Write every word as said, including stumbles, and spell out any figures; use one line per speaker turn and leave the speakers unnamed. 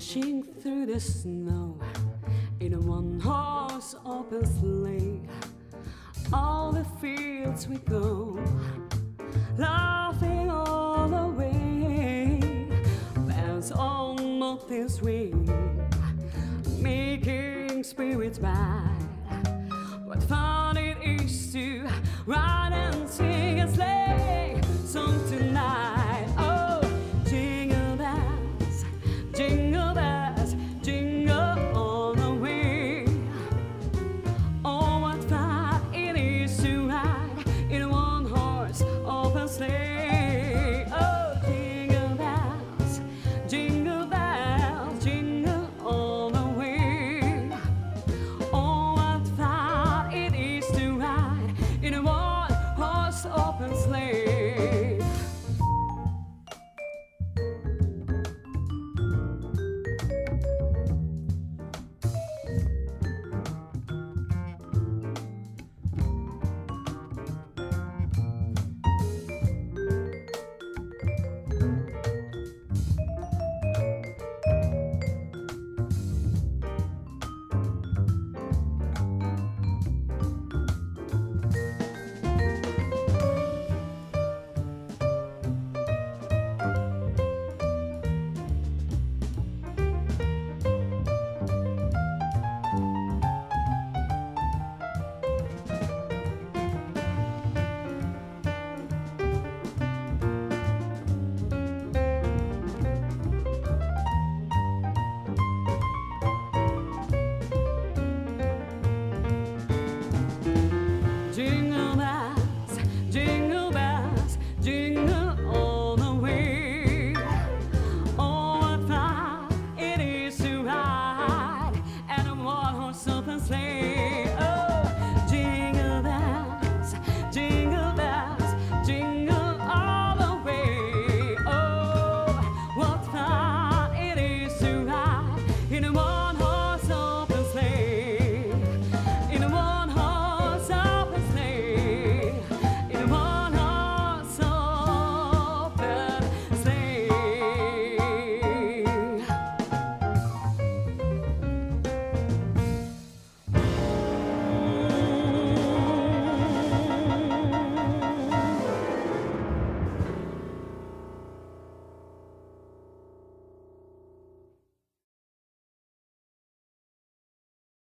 dashing through the snow in a one-horse open sleigh. All the fields we go, laughing all the way. Bells on mountains ring, making spirits bright. What fun it is to ride and sing a sleigh song tonight.